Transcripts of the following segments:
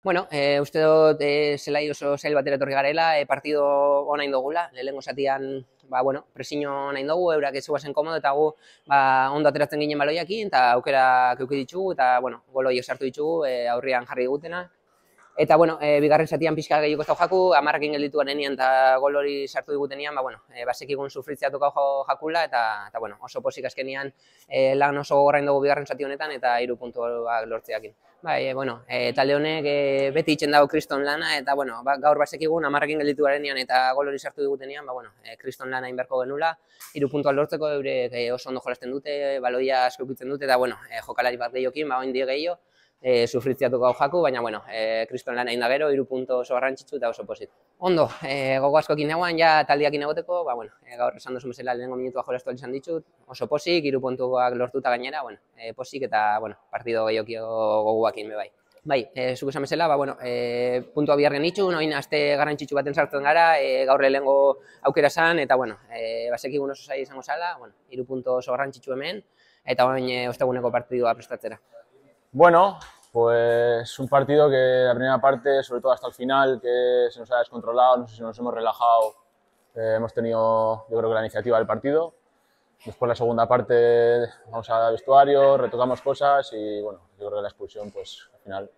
Bueno, uste dut zelai oso zail batera etorri garela, partido ona indogula, lehenengo zatian, presiño nahi dugu, eurak ez guazen komodo, eta gu, ondo ateratzen ginen baloiakin, eta aukerak eduki ditugu, eta, gol horiek sartu ditugu, aurrian jarri digutena. Eta, bigarren zatian pixka gehiago ez jaku, amarrekin gelditu garenean eta gol hori sartu digutenian, basekigun sufritzea tokau jakula, eta oso pozik azkenian lan oso gogorra dugu bigarren zati honetan, eta 3 puntuak lortzeakin. Talde honek beti itzen dago kriston lana, eta gaur basekigun amarrekin gelditu garenean eta gol hori sartu digutenian, kriston lana inberko genula, 3 puntuak lortzeko eurek oso ondo jolasten dute, baloia asko ukitzen dute, eta jokalari bat gehiokin, oin die gehiago, sufritziatuko hau jaku, baina, kriston lan egin da gero, 3 punto oso garrantzitsu eta oso posit. Ondo, gogo askokin eguan, ja taldiakin egoteko, gaur esan duzun bezala lehenengo minutua jolastu izan ditut, oso posik, 3 puntuak lortuta gainera, posik eta, partido gehiokio goguakin bebai. Zuk esan bezala, puntua bihar genitxun, oin aste garrantzitsu baten sartzen gara, gaur lehenengo aukera zan, eta, basekigun oso zai izango zala, 3 punto oso garrantzitsu hemen, eta oin osteguneko partidua prestatzera. Bueno, pues un partido que la primera parte, sobre todo hasta el final, que se nos ha descontrolado, no sé si nos hemos relajado, hemos tenido yo creo que la iniciativa del partido. Después la segunda parte vamos al vestuario, retocamos cosas y bueno, yo creo que la expulsión pues al final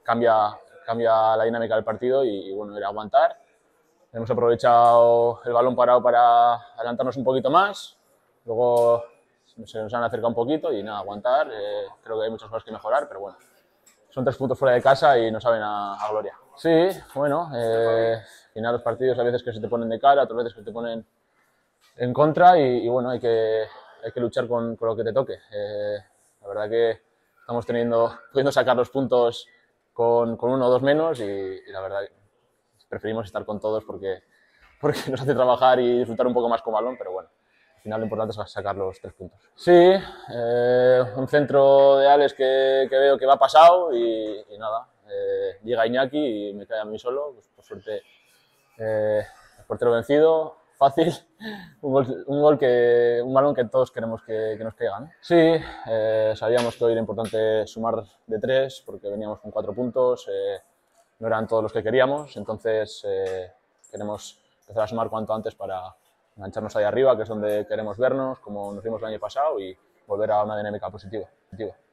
cambia la dinámica del partido y bueno, era aguantar. Hemos aprovechado el balón parado para adelantarnos un poquito más, luego se nos han acercado un poquito y nada, aguantar. Creo que hay muchas cosas que mejorar, pero bueno, son 3 puntos fuera de casa y nos saben a gloria. Sí, bueno, al final los partidos a veces que se te ponen de cara, otras veces que te ponen en contra y bueno, hay que luchar con lo que te toque. La verdad que estamos pudiendo sacar los puntos con 1 o 2 menos y la verdad que preferimos estar con todos porque nos hace trabajar y disfrutar un poco más con balón, pero bueno. Al final lo importante es sacar los 3 puntos. Sí, un centro de Alex que veo que va pasado y nada, llega Iñaki y me cae a mí solo, pues por suerte el portero vencido, fácil, un balón que todos queremos que nos caiga, ¿no? Sí, sabíamos que hoy era importante sumar de 3 porque veníamos con 4 puntos, no eran todos los que queríamos, entonces queremos empezar a sumar cuanto antes para engancharnos ahí arriba, que es donde queremos vernos, como nos vimos el año pasado, y volver a una dinámica positiva.